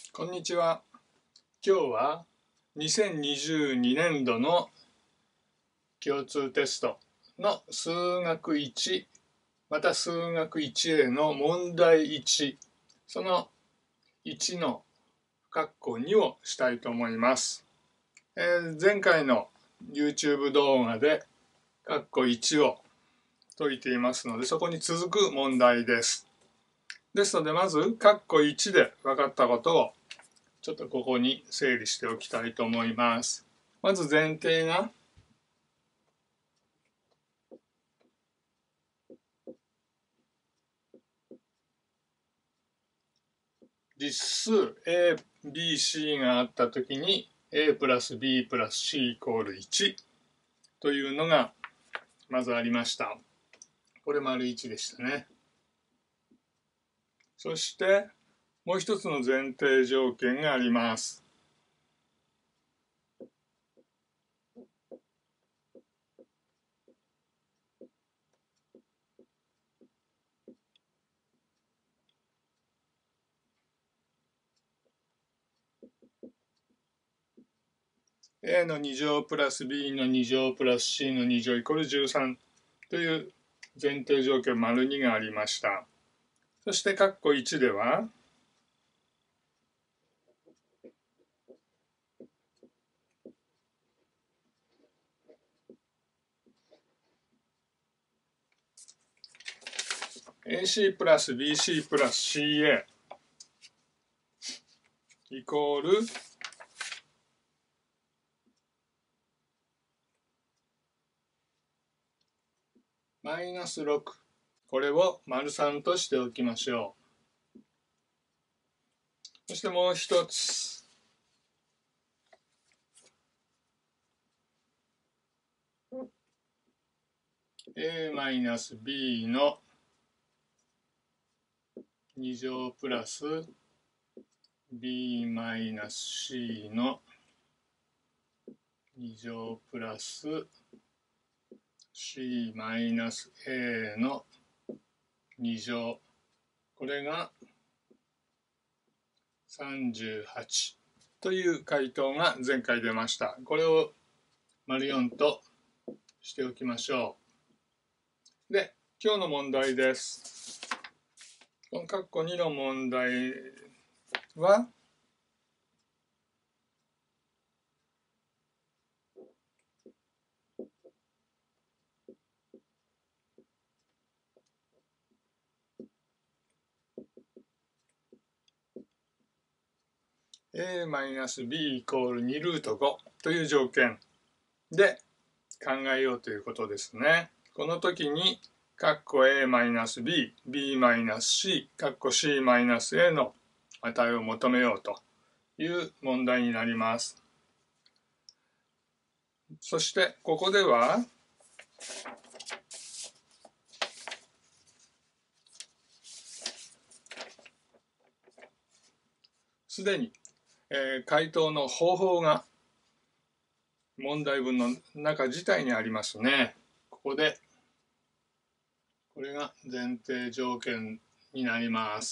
こんにちは。今日は2022年度の共通テストの数学1また数学 1A の問題1、その1の括弧2をしたいと思います。前回の YouTube 動画で括弧1を解いていますので、そこに続く問題です。ですので、まず括弧1で分かったことをちょっとここに整理しておきたいと思います。まず前提が実数 A、B、C があったときに A プラス B プラス C イコール1というのがまずありました。これ丸1でしたね。そしてもう一つの前提条件があります。A の2乗プラス B の2乗プラス C の2乗イコール13という前提条件丸2がありました。そして括弧1ではAC プラス BC プラス CA イコールマイナス6。これを丸3としておきましょう。そしてもう一つ。A-B の2乗プラス B-C の2乗プラス C-A の2乗。これが38という回答が前回出ました。これを丸4としておきましょう。で、今日の問題です。この括弧2の問題はA-B イコール2ルート5という条件で考えようということですね。この時に括弧 A-B、B-C、括弧 C-A の値を求めようという問題になります。そしてここではすでに、回答の方法が問題文の中自体にありますね。ここでこれが前提条件になります。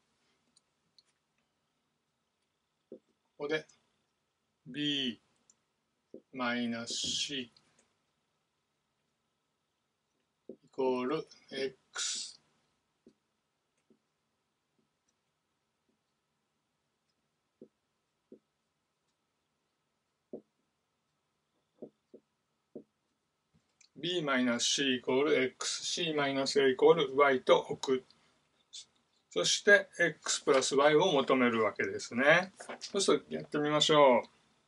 ここで B-C イコール X B-C イコール X、C-A イコール Y と置く。そして X プラス Y を求めるわけですね。そうするとやってみましょう。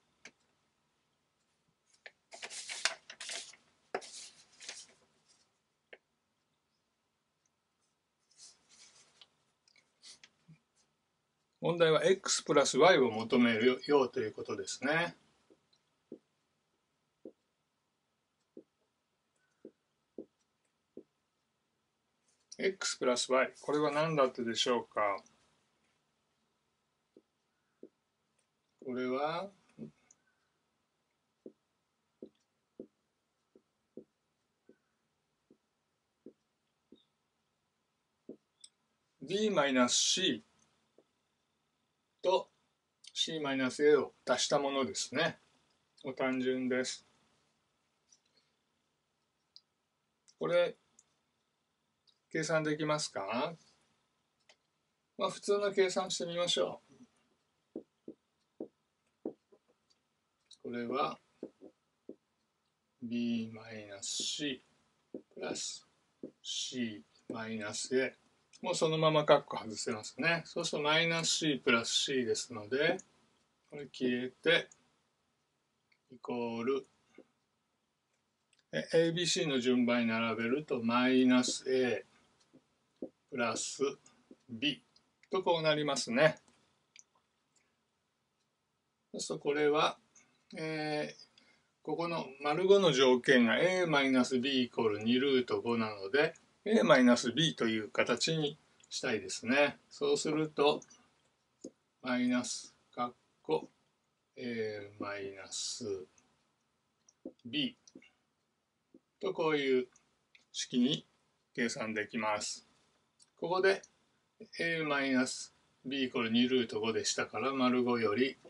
問題は X プラス Y を求めるようということですね。X プラス Y、これは何だったでしょうか。これはB-C と c-a を足したものですね。単純です。これ計算できますか？普通の計算してみましょう。これは b-c プラス c-a もうそのまま括弧外せますね。そうするとマイナス c プラス c ですので、これ消えてイコールABC の順番に並べるとマイナス a プラス b とこうなりますね。そうするとこれは、ここの丸5の条件が a-b イコール2ルート5なので a-b という形にしたいですね。そうするとマイナス括弧 a-b とこういう式に計算できます。ここで a-b イコール2ルート5でしたから丸5より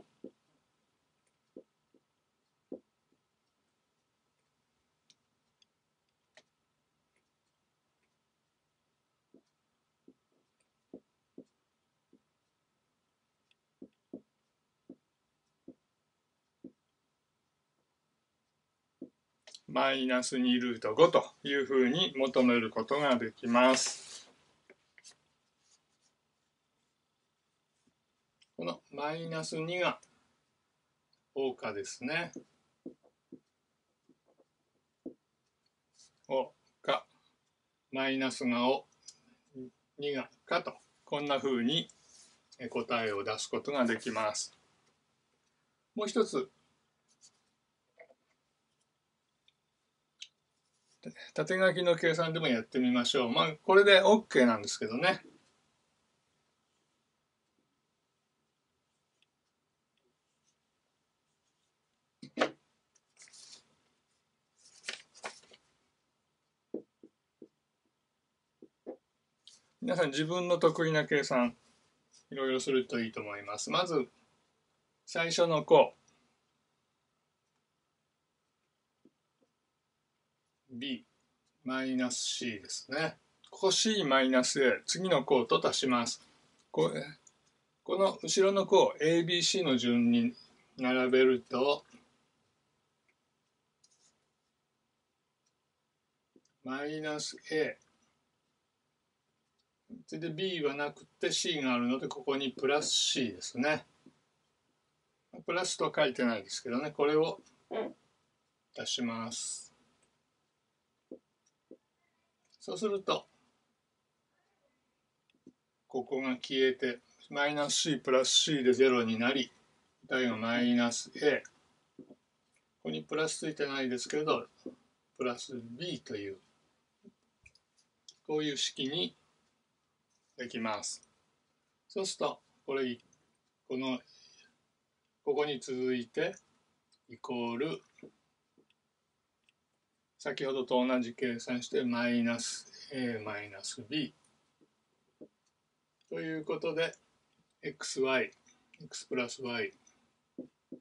マイナス2ルート5というふうに求めることができます。このマイナス2がおかですね。おか、マイナスがお、2がかと、こんなふうに答えを出すことができます。もう一つ、縦書きの計算でもやってみましょう。これで OK なんですけどね。皆さん自分の得意な計算、いろいろするといいと思います。まず、最初の項。b マイナス c ですね。ここ c マイナス a、次の項と足します。この後ろの項 ABC の順に並べるとマイナス a それで b はなくて c があるのでここにプラス c ですね。プラスとは書いてないですけどね、これを足します。そうするとここが消えてマイナス c プラス c で0になり答えがマイナス a、 ここにプラスついてないですけどプラス b というこういう式にできます。そうするとここに続いてイコール先ほどと同じ計算してマイナス a マイナス b ということで x プラス y イ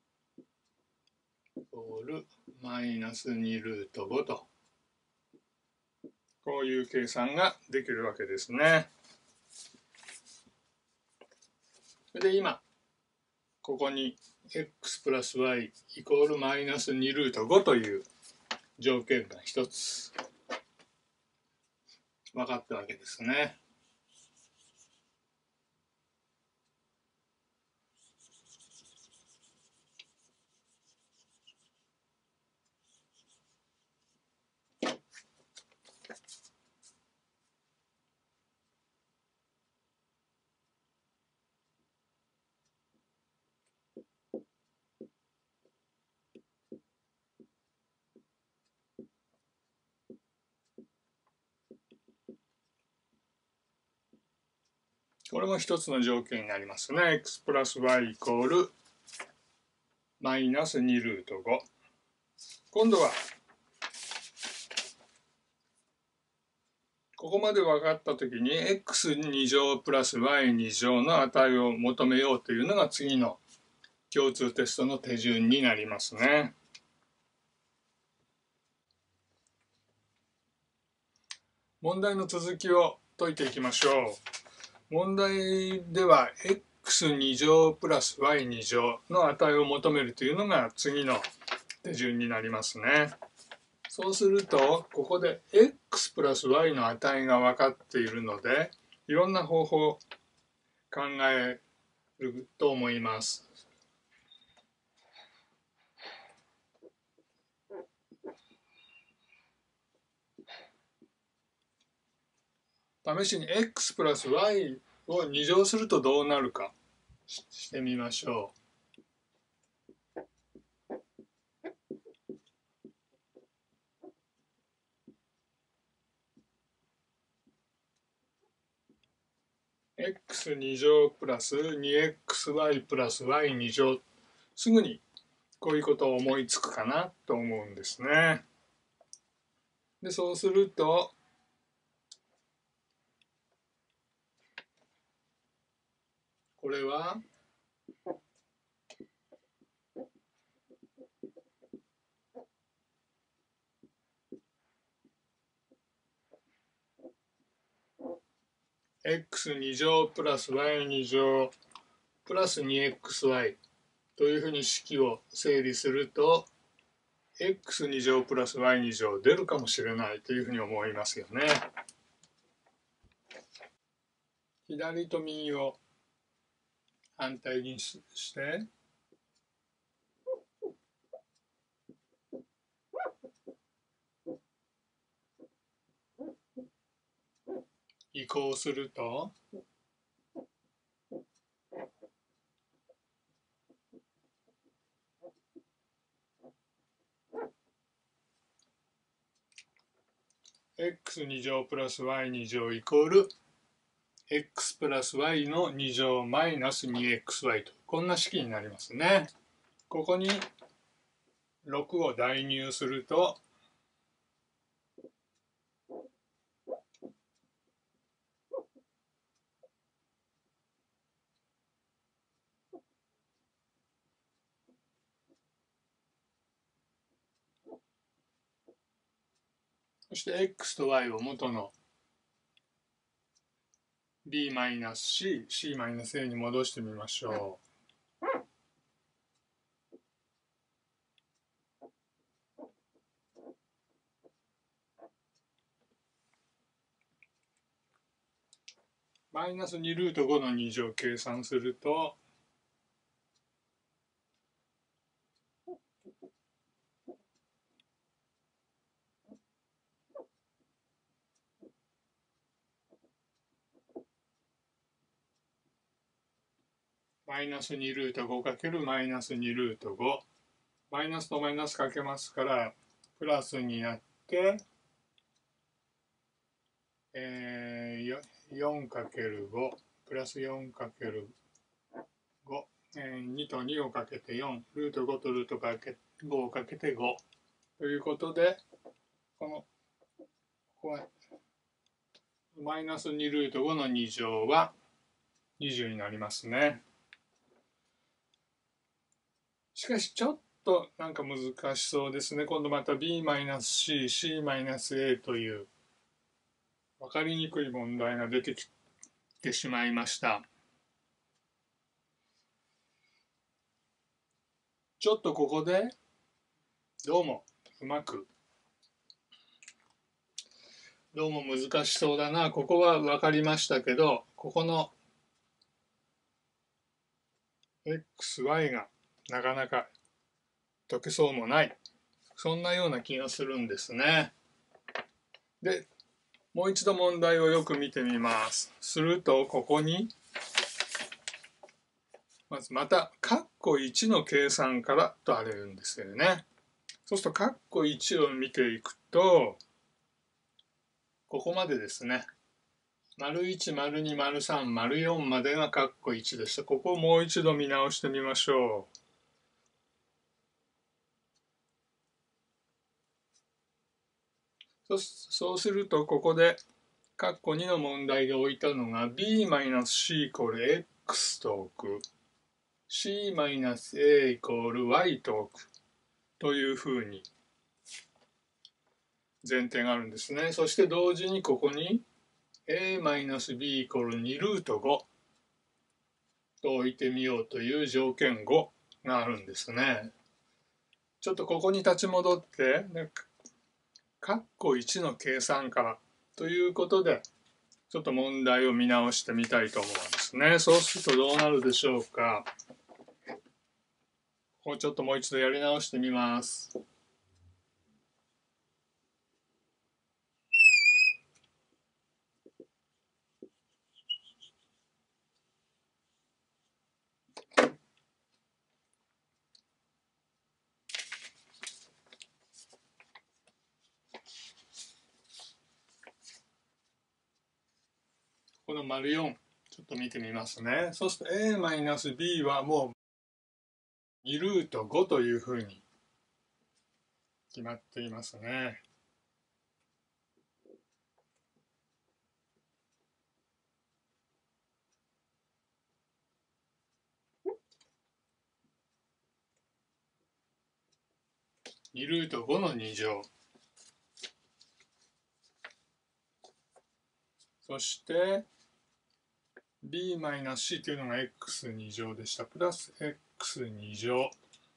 コールマイナス2ルート5とこういう計算ができるわけですね。それで今ここに x プラス y イコールマイナス2ルート5という条件が一つ分かったわけですね。これも一つの条件になりますね。x プラス y イコールマイナス2ルート5。今度はここまで分かったときに x2 乗プラス y2 乗の値を求めようというのが次の共通テストの手順になりますね。問題の続きを解いていきましょう。問題では x2 乗プラス y2 乗の値を求めるというのが次の手順になりますね。そうするとここで x プラス y の値が分かっているのでいろんな方法を考えると思います。試しに x プラス y を2乗するとどうなるかしてみましょう。x2 乗プラス 2xy プラス y2 乗、すぐにこういうことを思いつくかなと思うんですね。で、そうするとこれはx2 乗プラス y2 乗プラス 2xy というふうに式を整理すると x2 乗プラス y2 乗出るかもしれないというふうに思いますよね。左と右を反対にして移行するとx2 乗プラス y2 乗イコール x プラス y の2乗マイナス 2xy とこんな式になりますね。ここに6を代入するとそして x と y を元の b-c、c-a に戻してみましょう。マイナス2ルート5の2乗を計算するとマイナス2ルート5かけるマイナス2ルート5、マイナスとマイナスかけますからプラスになって、4かける5プラス4かける5、2と2をかけて4、ルート5とルート5をかけて5ということで、ここマイナス2ルート5の2乗は20になりますね。しかしちょっとなんか難しそうですね。今度また b-c、c-a という分かりにくい問題が出てきてしまいました。ちょっとここでどうも難しそうだな。ここは分かりましたけど、ここの xy がなかなか解けそうもない。そんなような気がするんですね。で、もう一度問題をよく見てみます。すると、ここに、また、括弧1の計算からとあるんですよね。そうすると、括弧1を見ていくと、ここまでですね。①、②、③、�4までが括弧1でした。ここをもう一度見直してみましょう。そうすると、ここで括弧2の問題で置いたのが b-c イコール x と置く c-a イコール y と置くというふうに前提があるんですね。そして同時にここに a-b イコール2ルート5と置いてみようという条件5があるんですね。ちょっとここに立ち戻って、括弧1の計算からということで、ちょっと問題を見直してみたいと思うんですね。そうするとどうなるでしょうか。ここちょっともう一度やり直してみます。この丸4、ちょっと見てみますね。そうすると a-b はもう2ルート5というふうに決まっていますね。2ルート5の2乗。そして、b-c というのが x2 乗でした。プラス x2 乗。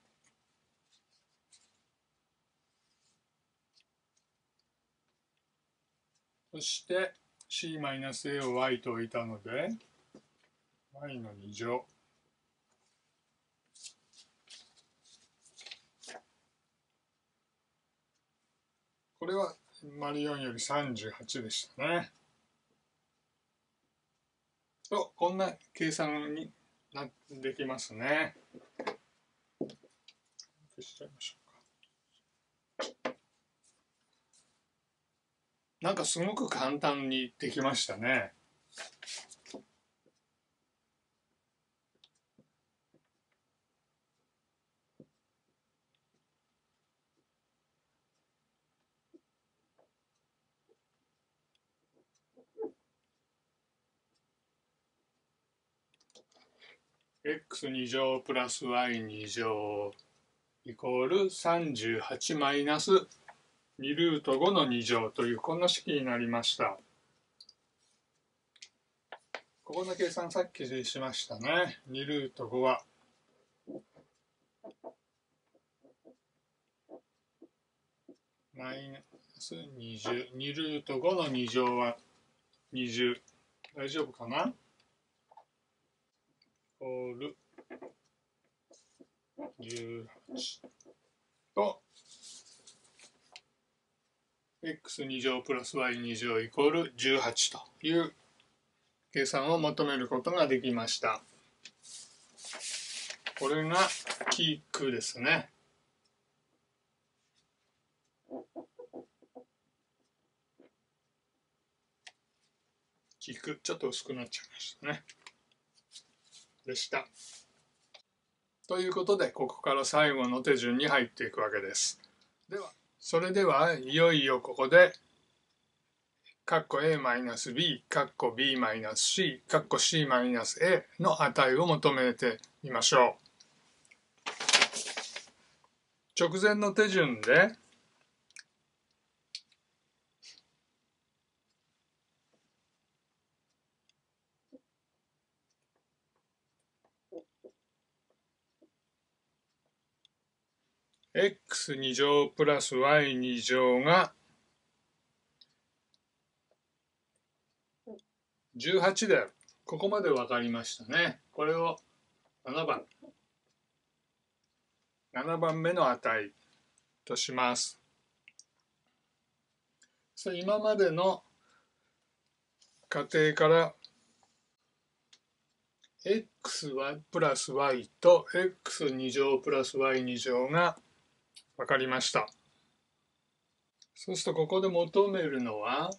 そして、c-a を y と置いたので、y の2乗。これは、丸4より38でしたね。と、こんな計算にできますね。消しちゃいましょうか。なんかすごく簡単にできましたね。x2 乗プラス y2 乗イコール38マイナス2ルート5の2乗というこんな式になりました。ここの計算さっきしましたね。2ルート5はマイナス20。2ルート5の2乗は20。大丈夫かな？イコール18と x2 乗プラス y2 乗イコール18という計算を求めることができました。これがキークですね。キーク、ちょっと薄くなっちゃいましたね。でした。ということで、ここから最後の手順に入っていくわけです。それではいよいよここで、括弧 a-b、括弧 b-c、括弧 c-a の値を求めてみましょう。直前の手順で、x2 乗プラス y2 乗が18である。ここまで分かりましたね。これを7番目の値とします。今までの過程からx プラス y と x2 乗プラス y2 乗が分かりました。そうするとここで求めるのは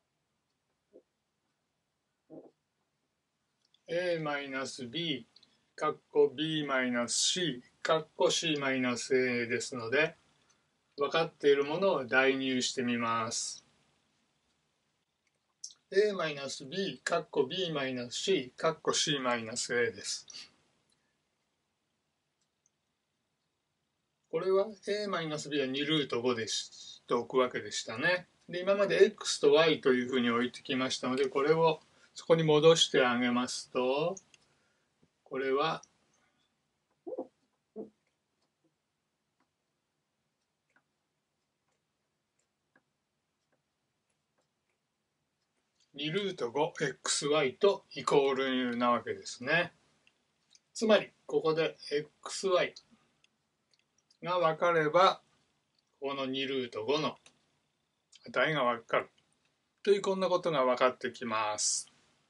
a-b 括弧 b-c 括弧 c-a ですので、分かっているものを代入してみます。a-b 括弧 b-c 括弧 c-a です。これは a-b は2ルート5ですと置くわけでしたね。で、今まで x と y というふうに置いてきましたので、これをそこに戻してあげますと、これは2ルート 5xy とイコールなわけですね。つまり、ここで xy が分かれば、この2ルート5の値が分かる。という、こんなことが分かってきます。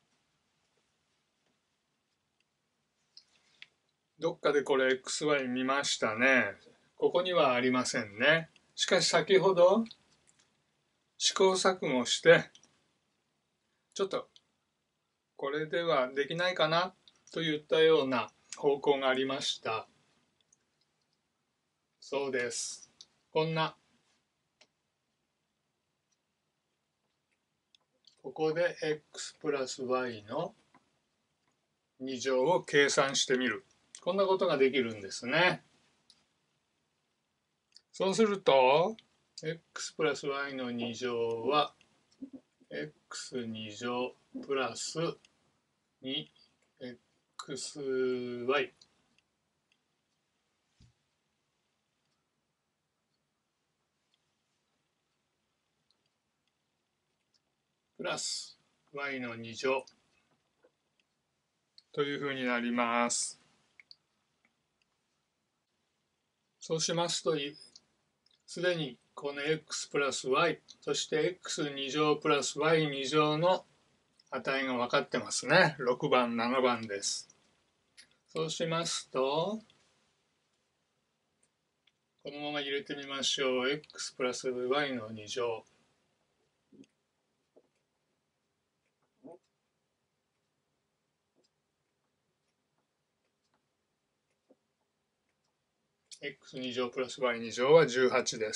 どっかでこれ xy 見ましたね。ここにはありませんね。しかし先ほど試行錯誤して、ちょっとこれではできないかなといったような方向がありました。そうです。こんな、ここで x プラス y の2乗を計算してみる。こんなことができるんですね。そうすると、x プラス y の2乗は、x2 乗プラス 2xy プラス y の2乗というふうになります。そうしますと、すでにこの x プラス y、そして x2 乗プラス y2 乗の値が分かってますね。6番、7番です。そうしますと、このまま入れてみましょう。x プラス y の2乗。x2 乗プラス y2 乗は18です。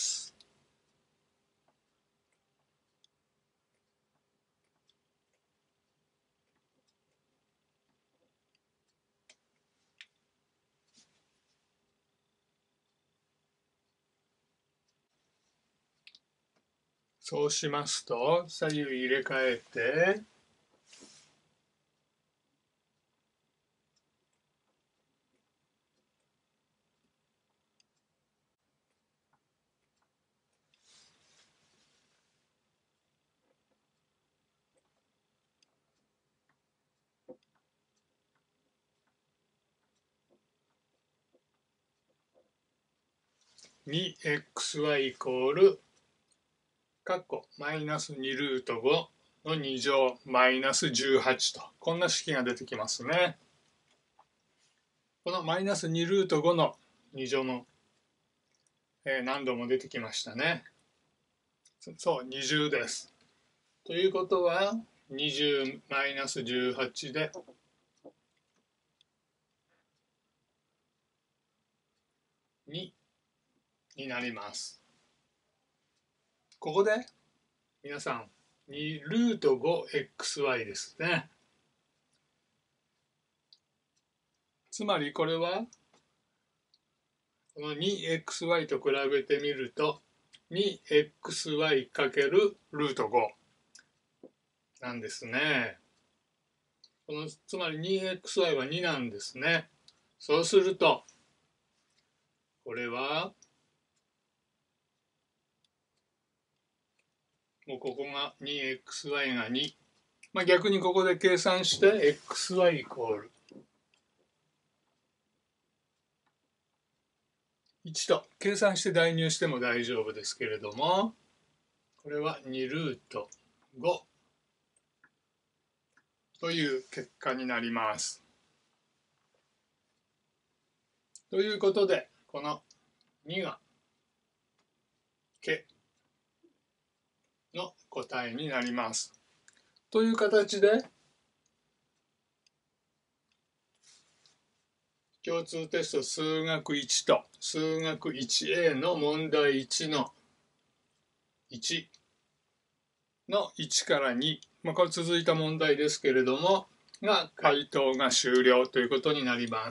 そうしますと、左右入れ替えて、2xy イコール括弧マイナス2ルート5の2乗マイナス18と、こんな式が出てきますね。このマイナス2ルート5の2乗の、何度も出てきましたね。そう、20です。ということは、20マイナス18で、2になります。ここで、皆さん、2ルート 5xy ですね。つまりこれは、この 2xy と比べてみると、2xy かけるルート5なんですね。つまり 2xy は2なんですね。そうすると、これは、もうここが 2xy が2。逆にここで計算して xy イコール1と計算して代入しても大丈夫ですけれども、これは2ルート5という結果になります。ということで、この2がけの答えになります。という形で、 共通テスト数学1と数学 1A の問題1の1の1から2、これ続いた問題ですけれども、が回答が終了ということになります。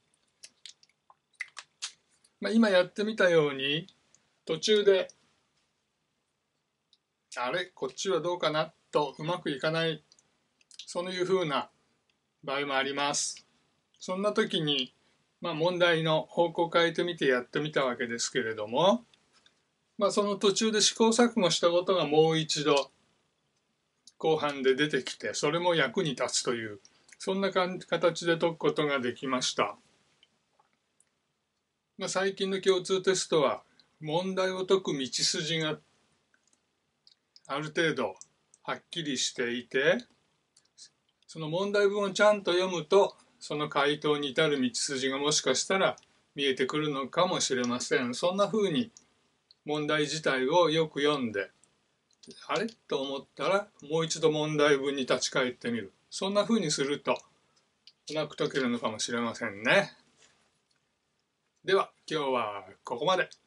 今やってみたように途中であれこっちはどうかなとうまくいかない、そういうふうな場合もあります。そんな時に、問題の方向を変えてみてやってみたわけですけれども、その途中で試行錯誤したことがもう一度後半で出てきて、それも役に立つという、そんな形で解くことができました。最近の共通テストは問題を解く道筋がある程度はっきりしていて、その問題文をちゃんと読むとその回答に至る道筋がもしかしたら見えてくるのかもしれません。そんな風に問題自体をよく読んで、あれと思ったらもう一度問題文に立ち返ってみる。そんな風にするとうまく解けるのかもしれませんね。では今日はここまで。